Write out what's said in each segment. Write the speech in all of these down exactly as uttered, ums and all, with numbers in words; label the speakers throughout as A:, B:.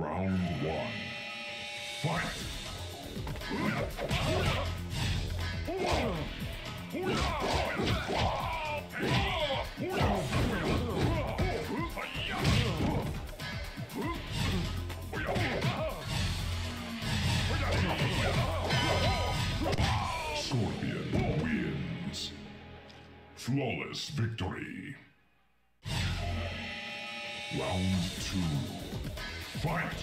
A: Round one. Fight! Scorpion wins. Flawless victory. Round two. Fight!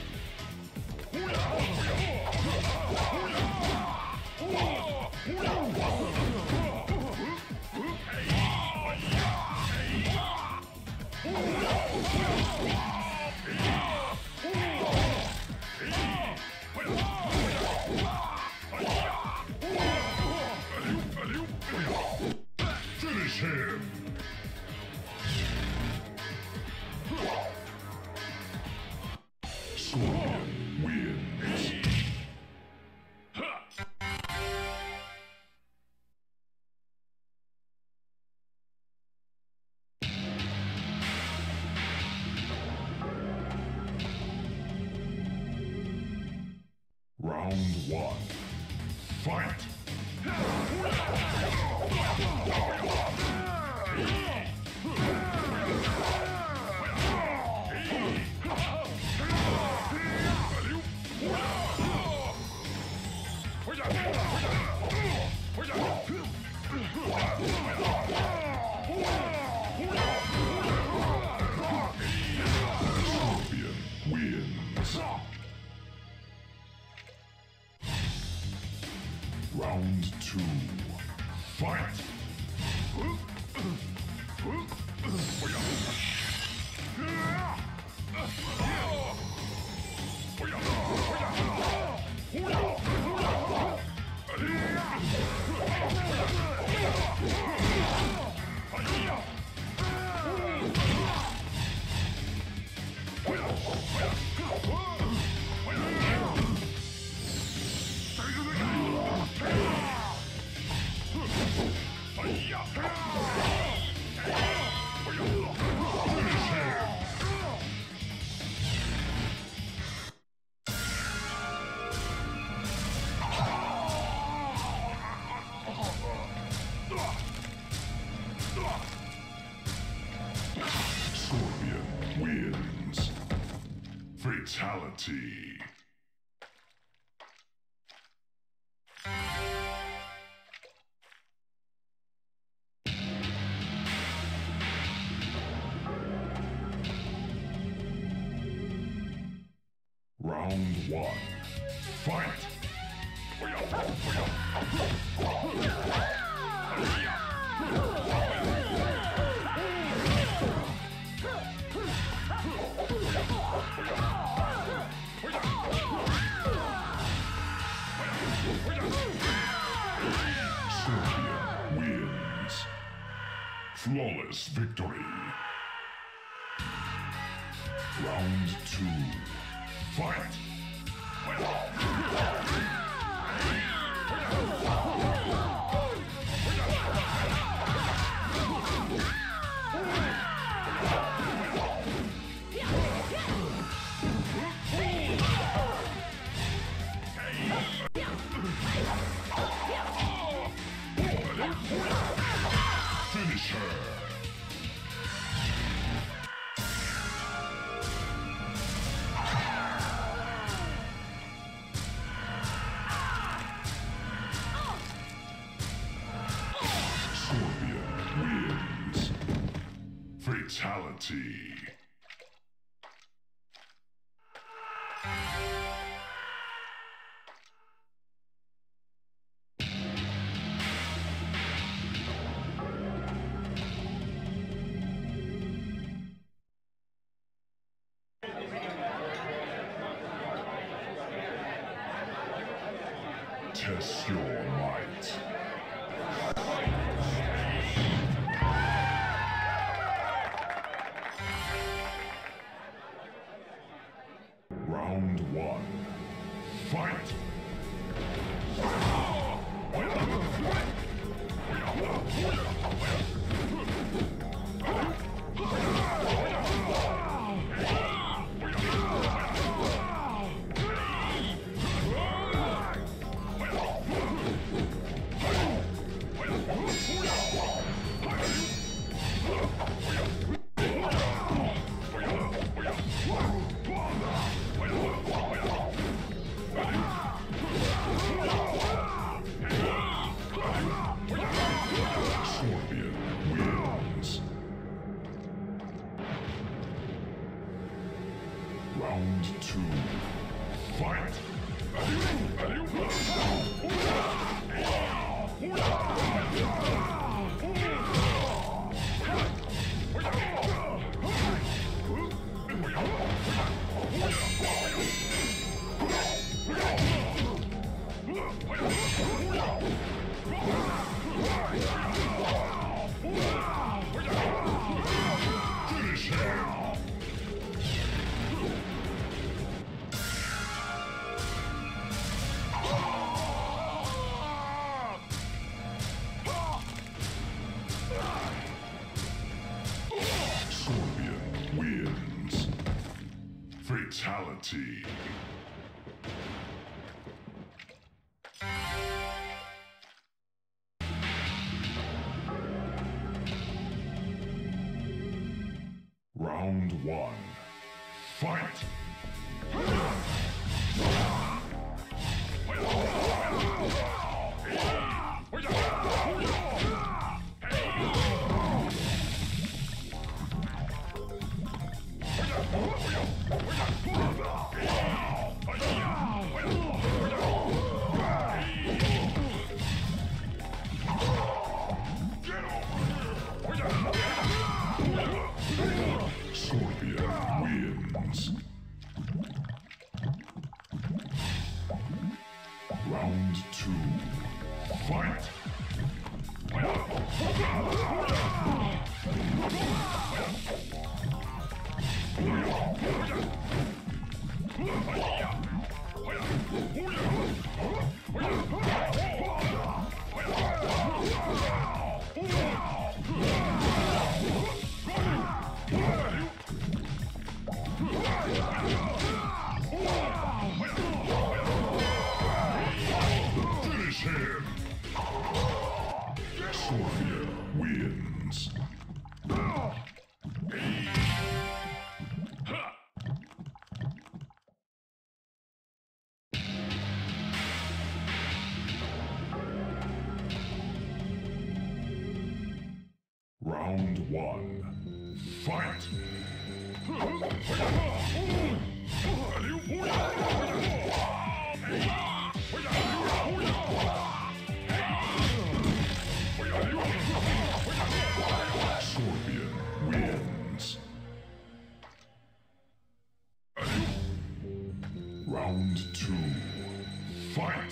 A: Finish him! Scorpion wins. Round one. Fight! Scorpion wins. Round two. Fight! Scorpion wins. Fatality. Round one. Fight! Scorpion wins. Flawless victory. Round two. Fight! Finish her! Scorpion wins. Fatality. Test your might. Round one. Fight! Round two. Fight! Finish him! Scorpion wins. Fatality. Round one. Fight! Scorpion wins. Round two. Fight! Finish him! Scorpion wins. Round one. Fight! Scorpion wins. Round two. Fight!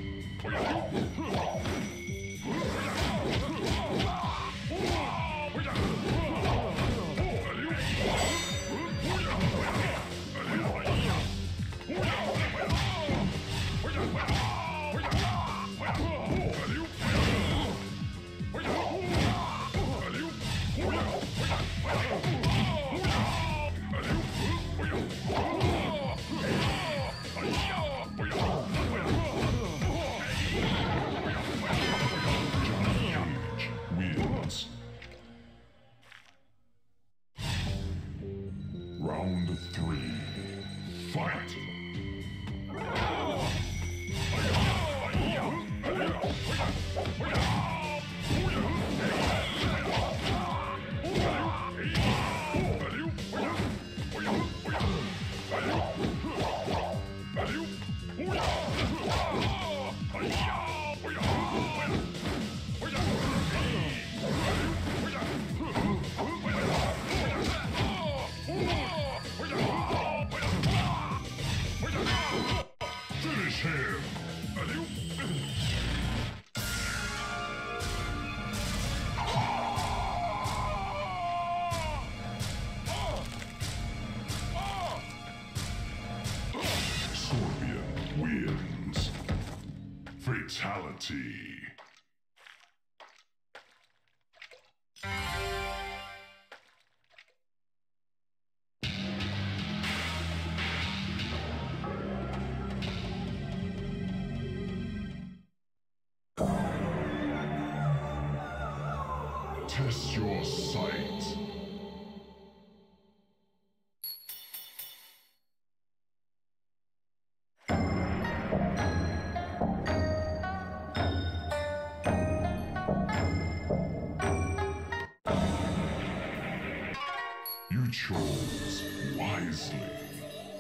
A: Wins. Round three. Fight! Finish him! Scorpion wins. Fatality. Test your sight. You chose wisely.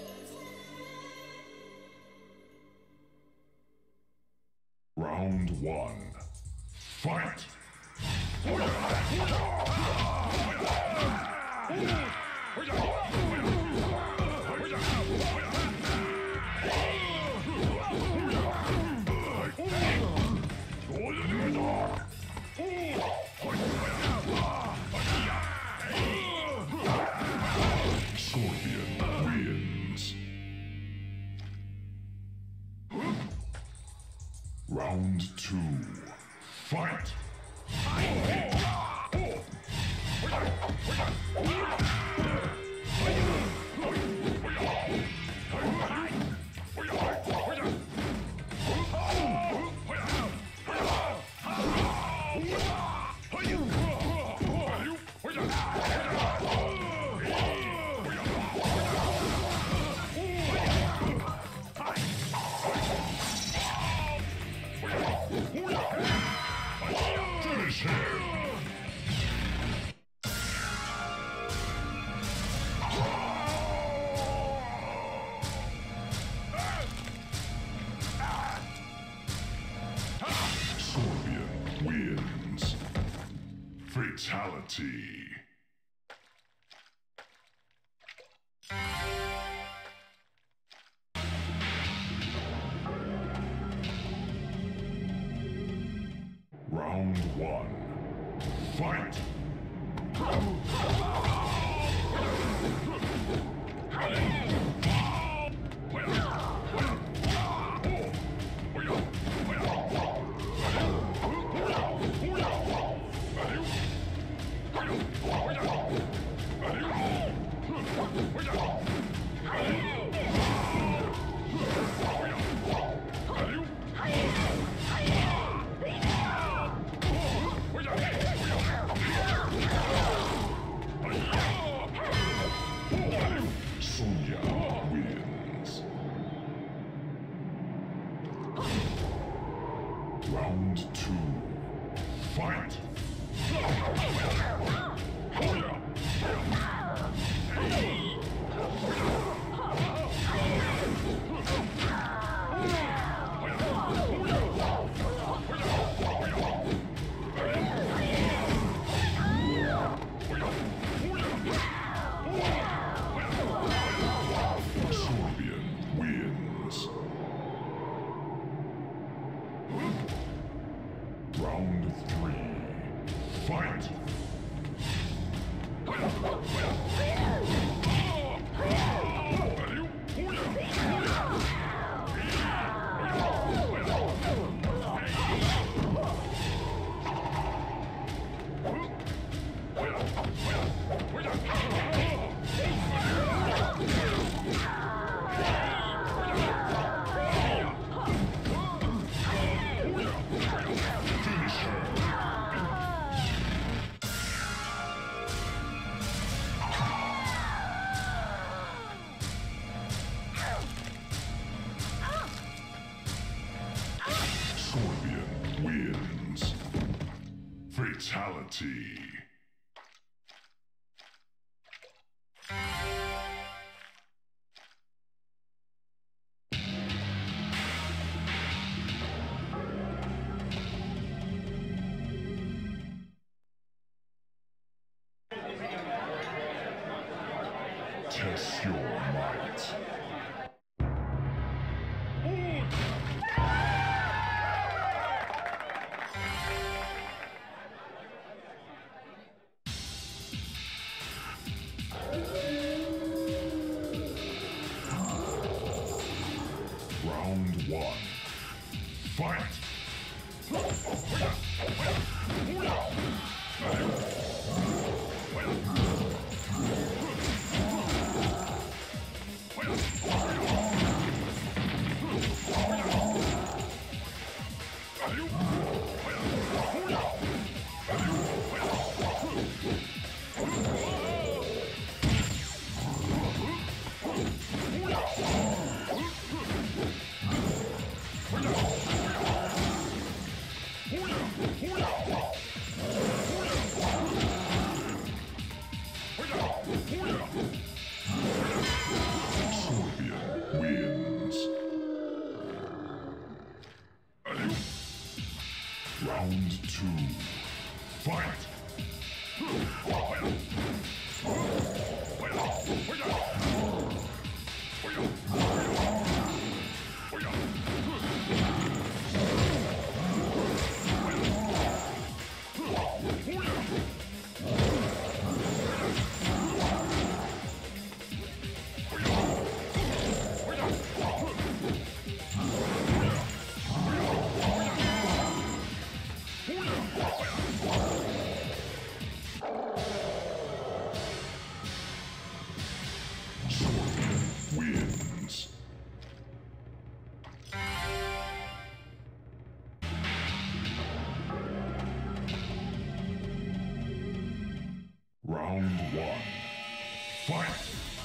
A: Round one. Fight! Scorpion wins. Round two. Fight! Finish him! Scorpion wins. Fatality. Round one. Fight! Sonya wins. Round two. Fight! Scorpion wins. Round three. Fight! Finish her! Scorpion wins. Fatality. Test your might. Round one. Fight! Round two. Fight! Wins. Round one. Fight!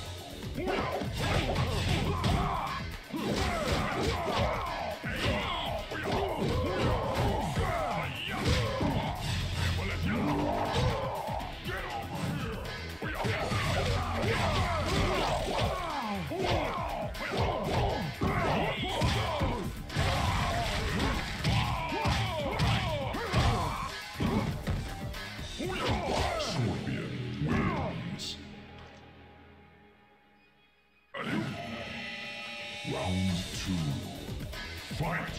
A: Scorpion wins. Round two. Fight!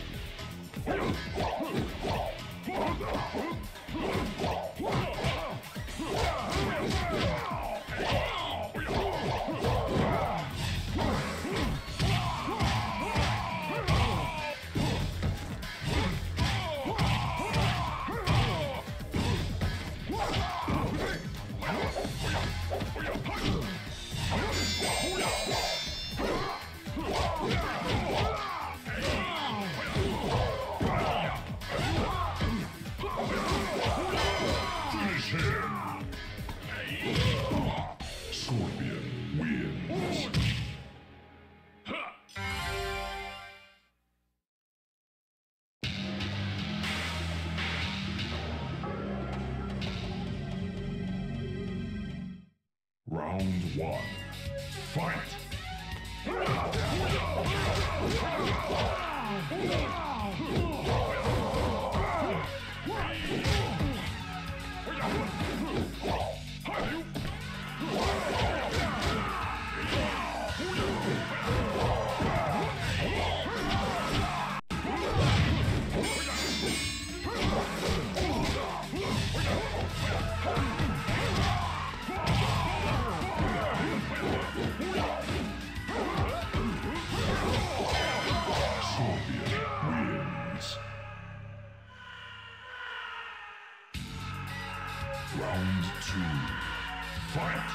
A: Finish him! Scorpion wins. Round one. Fight! Round two. Fight!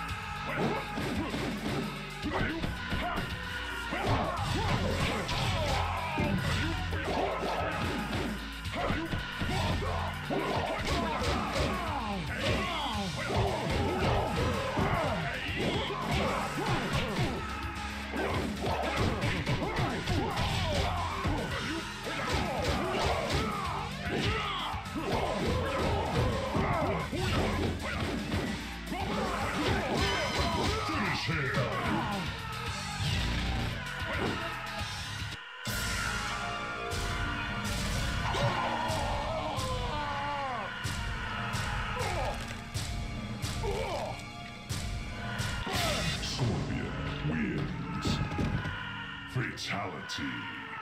A: Scorpion wins. Fatality.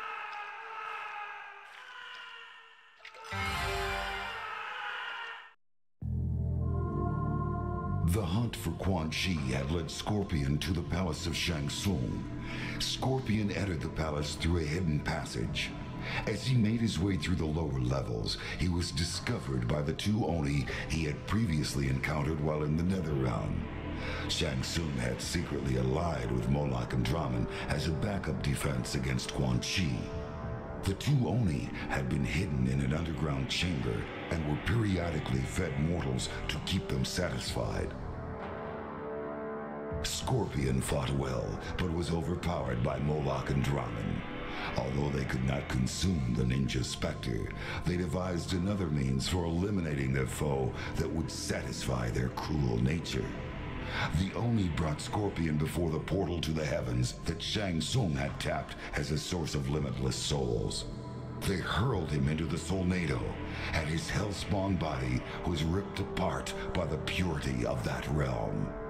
B: The hunt for Quan Chi had led Scorpion to the palace of Shang Tsung. Scorpion entered the palace through a hidden passage. As he made his way through the lower levels, he was discovered by the two Oni he had previously encountered while in the Netherrealm. Shang Tsung had secretly allied with Moloch and Draman as a backup defense against Quan Chi. The two Oni had been hidden in an underground chamber and were periodically fed mortals to keep them satisfied. Scorpion fought well, but was overpowered by Moloch and Draman. Although they could not consume the Ninja Spectre, they devised another means for eliminating their foe that would satisfy their cruel nature. The Oni brought Scorpion before the portal to the heavens that Shang Tsung had tapped as a source of limitless souls. They hurled him into the Solnado, and his hellspawn body was ripped apart by the purity of that realm.